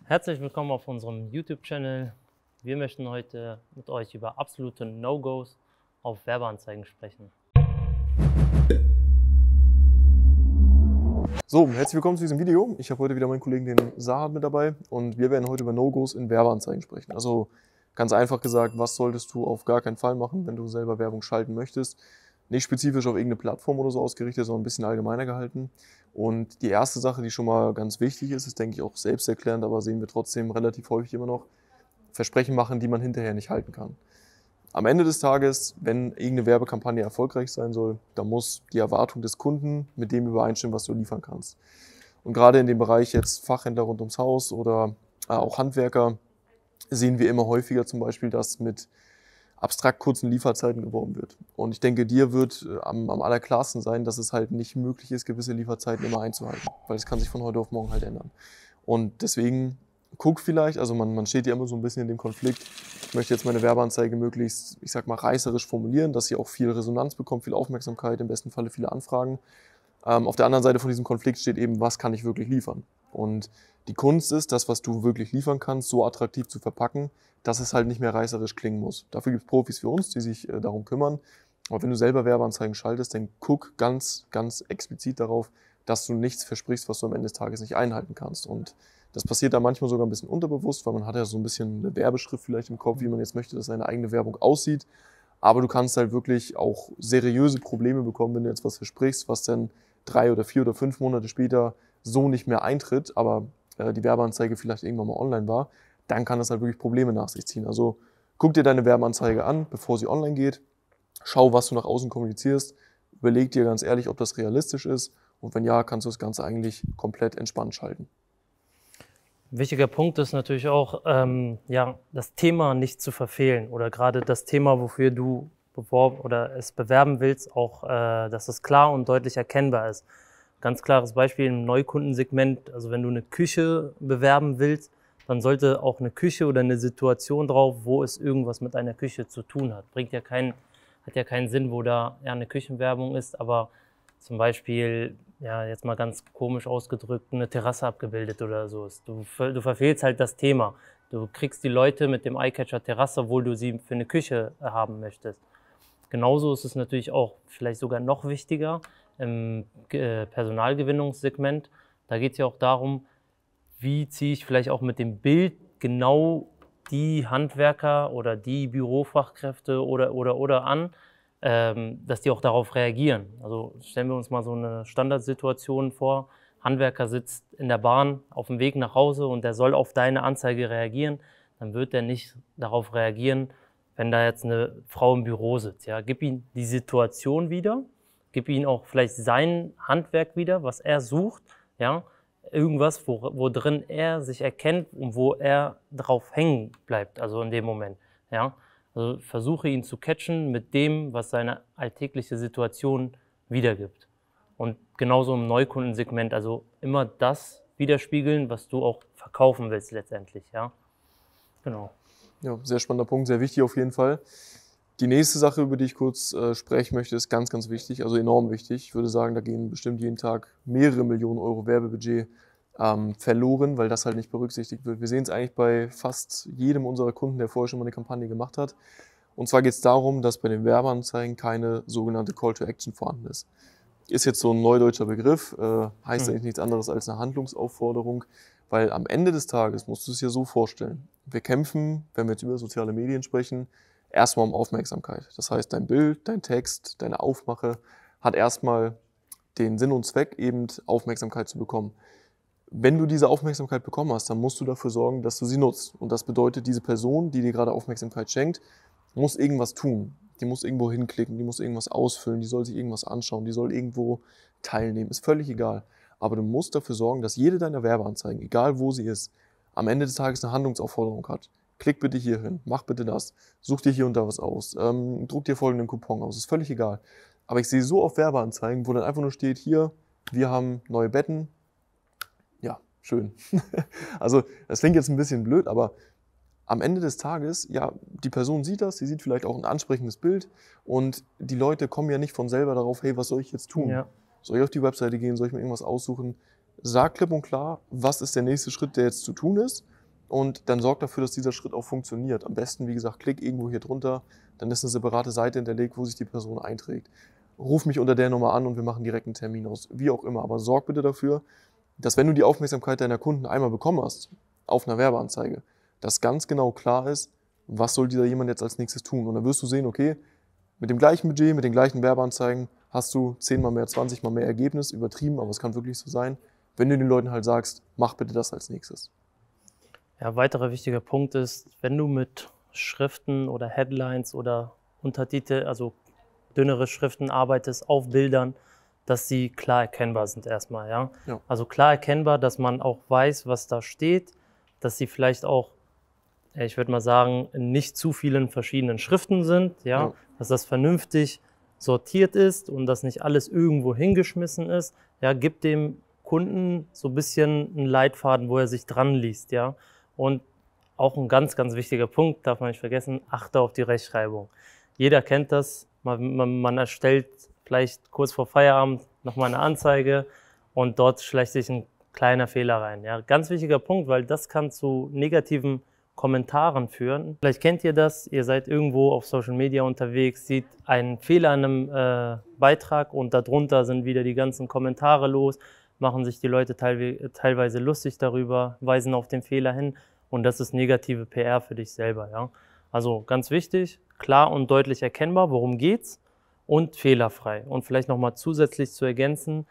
Herzlich willkommen auf unserem YouTube-Channel. Wir möchten heute mit euch über absolute No-Gos auf Werbeanzeigen sprechen. So, herzlich willkommen zu diesem Video. Ich habe heute wieder meinen Kollegen, den Saad, mit dabei und wir werden heute über No-Gos in Werbeanzeigen sprechen. Also ganz einfach gesagt, was solltest du auf gar keinen Fall machen, wenn du selber Werbung schalten möchtest. Nicht spezifisch auf irgendeine Plattform oder so ausgerichtet, sondern ein bisschen allgemeiner gehalten. Und die erste Sache, die schon mal ganz wichtig ist denke ich auch selbsterklärend, aber sehen wir trotzdem relativ häufig immer noch, Versprechen machen, die man hinterher nicht halten kann. Am Ende des Tages, wenn irgendeine Werbekampagne erfolgreich sein soll, dann muss die Erwartung des Kunden mit dem übereinstimmen, was du liefern kannst. Und gerade in dem Bereich jetzt Fachhändler rund ums Haus oder auch Handwerker sehen wir immer häufiger zum Beispiel, dass mit abstrakt kurzen Lieferzeiten geworben wird. Und ich denke, dir wird am allerklarsten sein, dass es halt nicht möglich ist, gewisse Lieferzeiten immer einzuhalten, weil es kann sich von heute auf morgen halt ändern. Und deswegen guck vielleicht, also man steht ja immer so ein bisschen in dem Konflikt, ich möchte jetzt meine Werbeanzeige möglichst, ich sag mal, reißerisch formulieren, dass sie auch viel Resonanz bekommt, viel Aufmerksamkeit, im besten Falle viele Anfragen. Auf der anderen Seite von diesem Konflikt steht eben, was kann ich wirklich liefern? Und die Kunst ist, das, was du wirklich liefern kannst, so attraktiv zu verpacken, dass es halt nicht mehr reißerisch klingen muss. Dafür gibt es Profis für uns, die sich darum kümmern. Aber wenn du selber Werbeanzeigen schaltest, dann guck ganz, ganz explizit darauf, dass du nichts versprichst, was du am Ende des Tages nicht einhalten kannst. Und das passiert da manchmal sogar ein bisschen unterbewusst, weil man hat ja so ein bisschen eine Werbeschrift vielleicht im Kopf, wie man jetzt möchte, dass seine eigene Werbung aussieht. Aber du kannst halt wirklich auch seriöse Probleme bekommen, wenn du jetzt was versprichst, was dann 3 oder 4 oder 5 Monate später so nicht mehr eintritt, aber die Werbeanzeige vielleicht irgendwann mal online war, dann kann das halt wirklich Probleme nach sich ziehen. Also guck dir deine Werbeanzeige an, bevor sie online geht, schau, was du nach außen kommunizierst, überleg dir ganz ehrlich, ob das realistisch ist und wenn ja, kannst du das Ganze eigentlich komplett entspannt schalten. Wichtiger Punkt ist natürlich auch, das Thema nicht zu verfehlen oder gerade das Thema, wofür du beworben oder es bewerben willst, auch, dass es klar und deutlich erkennbar ist. Ganz klares Beispiel im Neukundensegment, also wenn du eine Küche bewerben willst, dann sollte auch eine Küche oder eine Situation drauf, wo es irgendwas mit einer Küche zu tun hat. Hat ja keinen Sinn, wo da ja eine Küchenwerbung ist, aber zum Beispiel, ja, jetzt mal ganz komisch ausgedrückt, eine Terrasse abgebildet oder so ist. Du verfehlst halt das Thema. Du kriegst die Leute mit dem Eyecatcher Terrasse, obwohl du sie für eine Küche haben möchtest. Genauso ist es natürlich auch vielleicht sogar noch wichtiger im Personalgewinnungssegment. Da geht es ja auch darum, wie ziehe ich vielleicht auch mit dem Bild genau die Handwerker oder die Bürofachkräfte oder an, dass die auch darauf reagieren. Also stellen wir uns mal so eine Standardsituation vor, Handwerker sitzt in der Bahn auf dem Weg nach Hause und der soll auf deine Anzeige reagieren, dann wird er nicht darauf reagieren, wenn da jetzt eine Frau im Büro sitzt. Ja, gib ihm die Situation wieder, gib ihm auch vielleicht sein Handwerk wieder, was er sucht, ja, irgendwas, wo drin er sich erkennt und wo er drauf hängen bleibt, also in dem Moment, ja. Also versuche ihn zu catchen mit dem, was seine alltägliche Situation wiedergibt. Und genauso im Neukundensegment, also immer das widerspiegeln, was du auch verkaufen willst letztendlich, ja. Genau. Ja, sehr spannender Punkt, sehr wichtig auf jeden Fall. Die nächste Sache, über die ich kurz sprechen möchte, ist ganz, ganz wichtig, also enorm wichtig. Ich würde sagen, da gehen bestimmt jeden Tag mehrere Millionen Euro Werbebudget verloren, weil das halt nicht berücksichtigt wird. Wir sehen es eigentlich bei fast jedem unserer Kunden, der vorher schon mal eine Kampagne gemacht hat. Und zwar geht es darum, dass bei den Werbeanzeigen keine sogenannte Call to Action vorhanden ist. Ist jetzt so ein neudeutscher Begriff, heißt eigentlich nichts anderes als eine Handlungsaufforderung, weil am Ende des Tages musst du es dir so vorstellen. Wir kämpfen, wenn wir jetzt über soziale Medien sprechen, erstmal um Aufmerksamkeit. Das heißt, dein Bild, dein Text, deine Aufmache hat erstmal den Sinn und Zweck, eben Aufmerksamkeit zu bekommen. Wenn du diese Aufmerksamkeit bekommen hast, dann musst du dafür sorgen, dass du sie nutzt. Und das bedeutet, diese Person, die dir gerade Aufmerksamkeit schenkt, muss irgendwas tun. Die muss irgendwo hinklicken, die muss irgendwas ausfüllen, die soll sich irgendwas anschauen, die soll irgendwo teilnehmen. Ist völlig egal. Aber du musst dafür sorgen, dass jede deiner Werbeanzeigen, egal wo sie ist, am Ende des Tages eine Handlungsaufforderung hat. Klick bitte hier hin, mach bitte das, such dir hier und da was aus, druck dir folgenden Coupon aus, ist völlig egal. Aber ich sehe so oft Werbeanzeigen, wo dann einfach nur steht, hier, wir haben neue Betten. Ja, schön. Also das klingt jetzt ein bisschen blöd, aber am Ende des Tages, ja, die Person sieht das, sie sieht vielleicht auch ein ansprechendes Bild und die Leute kommen ja nicht von selber darauf, hey, was soll ich jetzt tun? Ja. Soll ich auf die Webseite gehen, soll ich mir irgendwas aussuchen? Sag klipp und klar, was ist der nächste Schritt, der jetzt zu tun ist und dann sorg dafür, dass dieser Schritt auch funktioniert. Am besten, wie gesagt, klick irgendwo hier drunter, dann ist eine separate Seite hinterlegt, wo sich die Person einträgt. Ruf mich unter der Nummer an und wir machen direkt einen Termin aus, wie auch immer. Aber sorg bitte dafür, dass wenn du die Aufmerksamkeit deiner Kunden einmal bekommen hast, auf einer Werbeanzeige, dass ganz genau klar ist, was soll dieser jemand jetzt als nächstes tun. Und dann wirst du sehen, okay, mit dem gleichen Budget, mit den gleichen Werbeanzeigen hast du 10-mal mehr, 20-mal mehr Ergebnis, übertrieben, aber es kann wirklich so sein, wenn du den Leuten halt sagst, mach bitte das als nächstes. Ja, weiterer wichtiger Punkt ist, wenn du mit Schriften oder Headlines oder Untertitel, also dünnere Schriften arbeitest auf Bildern, dass sie klar erkennbar sind erstmal, ja? Ja. Also klar erkennbar, dass man auch weiß, was da steht, dass sie vielleicht auch, ich würde mal sagen, in nicht zu vielen verschiedenen Schriften sind, ja? Dass das vernünftig sortiert ist und dass nicht alles irgendwo hingeschmissen ist. Ja, gib dem Kunden so ein bisschen einen Leitfaden, wo er sich dran liest, ja? Und auch ein ganz, ganz wichtiger Punkt, darf man nicht vergessen, achte auf die Rechtschreibung. Jeder kennt das, man erstellt vielleicht kurz vor Feierabend nochmal eine Anzeige und dort schleicht sich ein kleiner Fehler rein. Ja, ganz wichtiger Punkt, weil das kann zu negativen Kommentaren führen. Vielleicht kennt ihr das, ihr seid irgendwo auf Social Media unterwegs, seht einen Fehler in einem Beitrag und darunter sind wieder die ganzen Kommentare los, machen sich die Leute teilweise lustig darüber, weisen auf den Fehler hin und das ist negative PR für dich selber. Ja? Also ganz wichtig, klar und deutlich erkennbar, worum geht's und fehlerfrei. Und vielleicht nochmal zusätzlich zu ergänzen,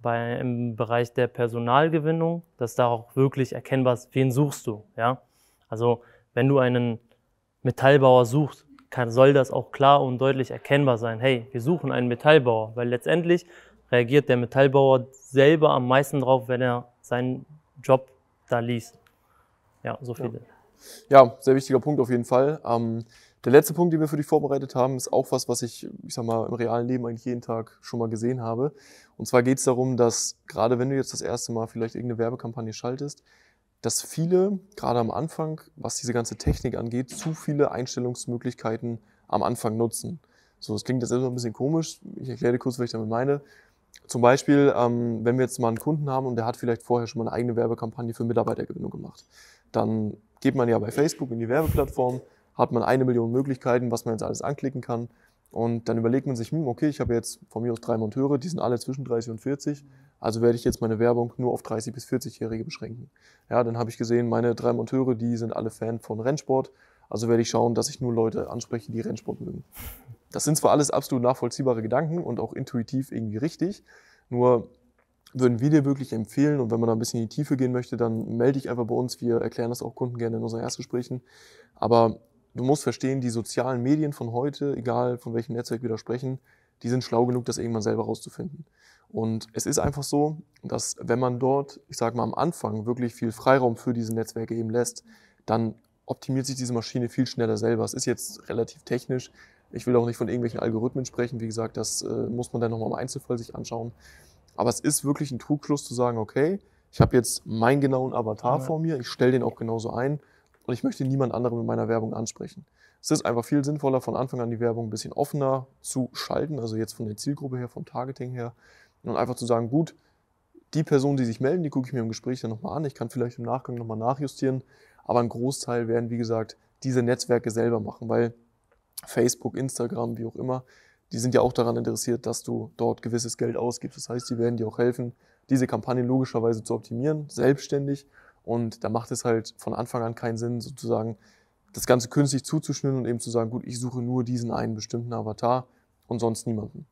im Bereich der Personalgewinnung, dass da auch wirklich erkennbar ist, wen suchst du. Ja? Also wenn du einen Metallbauer suchst, soll das auch klar und deutlich erkennbar sein. Hey, wir suchen einen Metallbauer, weil letztendlich reagiert der Metallbauer selber am meisten drauf, wenn er seinen Job da liest. Ja, so viel. Ja, sehr wichtiger Punkt auf jeden Fall. Der letzte Punkt, den wir für dich vorbereitet haben, ist auch was ich sag mal, im realen Leben eigentlich jeden Tag schon mal gesehen habe. Und zwar geht es darum, dass gerade wenn du jetzt das erste Mal vielleicht irgendeine Werbekampagne schaltest, dass viele, gerade am Anfang, was diese ganze Technik angeht, zu viele Einstellungsmöglichkeiten am Anfang nutzen. So, das klingt jetzt erstmal ein bisschen komisch. Ich erkläre dir kurz, was ich damit meine. Zum Beispiel, wenn wir jetzt mal einen Kunden haben und der hat vielleicht vorher schon mal eine eigene Werbekampagne für Mitarbeitergewinnung gemacht, dann geht man ja bei Facebook in die Werbeplattform, hat man 1 Million Möglichkeiten, was man jetzt alles anklicken kann. Und dann überlegt man sich, okay, ich habe jetzt von mir aus 3 Monteure, die sind alle zwischen 30 und 40, also werde ich jetzt meine Werbung nur auf 30- bis 40-Jährige beschränken. Ja, dann habe ich gesehen, meine 3 Monteure, die sind alle Fan von Rennsport, also werde ich schauen, dass ich nur Leute anspreche, die Rennsport mögen. Das sind zwar alles absolut nachvollziehbare Gedanken und auch intuitiv irgendwie richtig, nur würden wir dir wirklich empfehlen, und wenn man da ein bisschen in die Tiefe gehen möchte, dann melde dich einfach bei uns, wir erklären das auch Kunden gerne in unseren Erstgesprächen, aber du musst verstehen, die sozialen Medien von heute, egal von welchem Netzwerk wir da sprechen, die sind schlau genug, das irgendwann selber rauszufinden. Und es ist einfach so, dass wenn man dort, ich sage mal am Anfang, wirklich viel Freiraum für diese Netzwerke eben lässt, dann optimiert sich diese Maschine viel schneller selber. Es ist jetzt relativ technisch. Ich will auch nicht von irgendwelchen Algorithmen sprechen. Wie gesagt, das muss man dann nochmal im Einzelfall sich anschauen. Aber es ist wirklich ein Trugschluss zu sagen, okay, ich habe jetzt meinen genauen Avatar vor mir, ich stelle den auch genauso ein und ich möchte niemand anderen mit meiner Werbung ansprechen. Es ist einfach viel sinnvoller, von Anfang an die Werbung ein bisschen offener zu schalten, also jetzt von der Zielgruppe her, vom Targeting her, und einfach zu sagen, gut, die Personen, die sich melden, die gucke ich mir im Gespräch dann nochmal an. Ich kann vielleicht im Nachgang nochmal nachjustieren, aber ein Großteil werden, wie gesagt, diese Netzwerke selber machen, weil Facebook, Instagram, wie auch immer, die sind ja auch daran interessiert, dass du dort gewisses Geld ausgibst. Das heißt, die werden dir auch helfen, diese Kampagnen logischerweise zu optimieren, selbstständig. Und da macht es halt von Anfang an keinen Sinn, sozusagen das Ganze künstlich zuzuschnüren und eben zu sagen, gut, ich suche nur diesen einen bestimmten Avatar und sonst niemanden.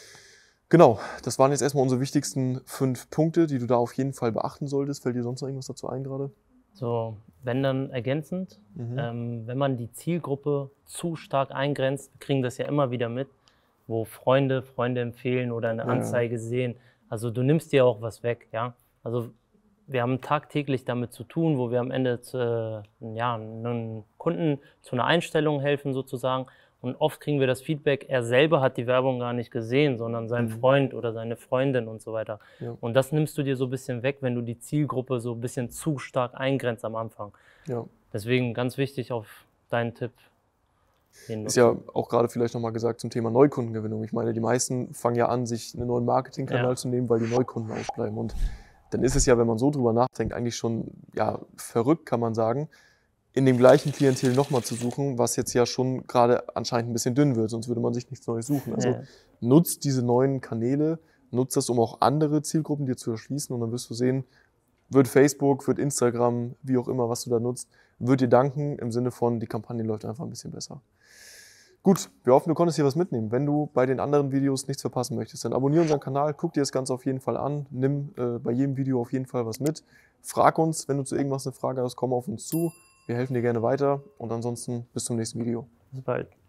Genau, das waren jetzt erstmal unsere wichtigsten 5 Punkte, die du da auf jeden Fall beachten solltest. Fällt dir sonst noch irgendwas dazu ein gerade? So, wenn dann ergänzend, wenn man die Zielgruppe zu stark eingrenzt, wir kriegen das ja immer wieder mit, wo Freunde empfehlen oder eine Anzeige sehen. Also du nimmst dir auch was weg, ja. Also wir haben tagtäglich damit zu tun, wo wir am Ende einem Kunden zu einer Einstellung helfen sozusagen. Und oft kriegen wir das Feedback, er selber hat die Werbung gar nicht gesehen, sondern sein Freund oder seine Freundin und so weiter. Ja. Und das nimmst du dir so ein bisschen weg, wenn du die Zielgruppe so ein bisschen zu stark eingrenzt am Anfang. Ja. Deswegen ganz wichtig auf deinen Tipp. Ist ja auch gerade vielleicht nochmal gesagt zum Thema Neukundengewinnung. Ich meine, die meisten fangen ja an, sich einen neuen Marketingkanal zu nehmen, weil die Neukunden ausbleiben. Und dann ist es ja, wenn man so drüber nachdenkt, eigentlich schon ja, verrückt, kann man sagen, in dem gleichen Klientel nochmal zu suchen, was jetzt ja schon gerade anscheinend ein bisschen dünn wird, sonst würde man sich nichts Neues suchen. Also nutzt diese neuen Kanäle, nutzt das, um auch andere Zielgruppen dir zu erschließen und dann wirst du sehen, wird Facebook, wird Instagram, wie auch immer, was du da nutzt, wird dir danken im Sinne von, die Kampagne läuft einfach ein bisschen besser. Gut, wir hoffen, du konntest hier was mitnehmen. Wenn du bei den anderen Videos nichts verpassen möchtest, dann abonniere unseren Kanal, guck dir das Ganze auf jeden Fall an, nimm bei jedem Video auf jeden Fall was mit. Frag uns, wenn du zu irgendwas eine Frage hast, komm auf uns zu. Wir helfen dir gerne weiter und ansonsten bis zum nächsten Video. Bis bald.